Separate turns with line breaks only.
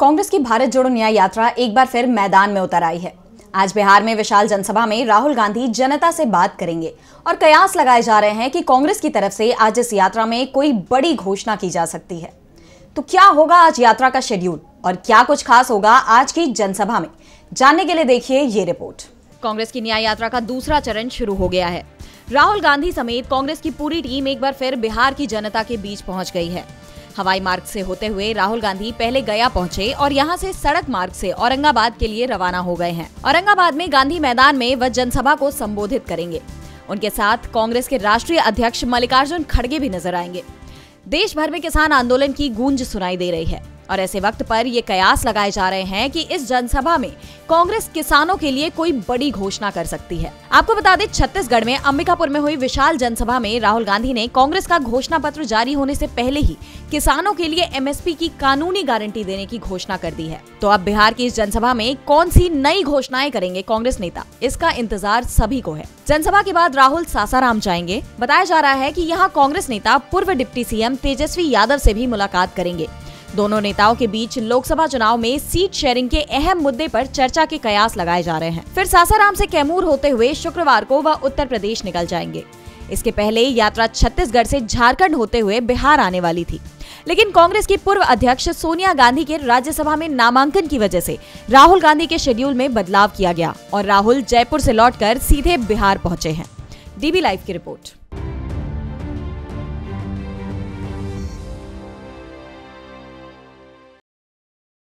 कांग्रेस की भारत जोड़ो न्याय यात्रा एक बार फिर मैदान में उतर आई है। आज बिहार में विशाल जनसभा में राहुल गांधी जनता से बात करेंगे और कयास लगाए जा रहे हैं कि कांग्रेस की तरफ से आज इस यात्रा में कोई बड़ी घोषणा की जा सकती है। तो क्या होगा आज यात्रा का शेड्यूल और क्या कुछ खास होगा आज की जनसभा में, जानने के लिए देखिए ये रिपोर्ट। कांग्रेस की न्याय यात्रा का दूसरा चरण शुरू हो गया है। राहुल गांधी समेत कांग्रेस की पूरी टीम एक बार फिर बिहार की जनता के बीच पहुंच गई है। हवाई मार्ग से होते हुए राहुल गांधी पहले गया पहुंचे और यहां से सड़क मार्ग से औरंगाबाद के लिए रवाना हो गए हैं। औरंगाबाद में गांधी मैदान में वह जनसभा को संबोधित करेंगे। उनके साथ कांग्रेस के राष्ट्रीय अध्यक्ष मल्लिकार्जुन खड़गे भी नजर आएंगे। देश भर में किसान आंदोलन की गूंज सुनाई दे रही है और ऐसे वक्त पर ये कयास लगाए जा रहे हैं कि इस जनसभा में कांग्रेस किसानों के लिए कोई बड़ी घोषणा कर सकती है। आपको बता दें, छत्तीसगढ़ में अंबिकापुर में हुई विशाल जनसभा में राहुल गांधी ने कांग्रेस का घोषणा पत्र जारी होने से पहले ही किसानों के लिए एमएसपी की कानूनी गारंटी देने की घोषणा कर दी है। तो अब बिहार की इस जनसभा में कौन सी नई घोषणाएं करेंगे कांग्रेस नेता, इसका इंतजार सभी को है। जनसभा के बाद राहुल सासाराम जाएंगे। बताया जा रहा है कि यहाँ कांग्रेस नेता पूर्व डिप्टी सीएम तेजस्वी यादव से भी मुलाकात करेंगे। दोनों नेताओं के बीच लोकसभा चुनाव में सीट शेयरिंग के अहम मुद्दे पर चर्चा के कयास लगाए जा रहे हैं। फिर सासाराम से कैमूर होते हुए शुक्रवार को वह उत्तर प्रदेश निकल जाएंगे। इसके पहले यात्रा छत्तीसगढ़ से झारखंड होते हुए बिहार आने वाली थी, लेकिन कांग्रेस की पूर्व अध्यक्ष सोनिया गांधी के राज्यसभा में नामांकन की वजह से राहुल गांधी के शेड्यूल में बदलाव किया गया और राहुल जयपुर से लौटकर सीधे बिहार पहुंचे हैं। डीबी लाइव की रिपोर्ट।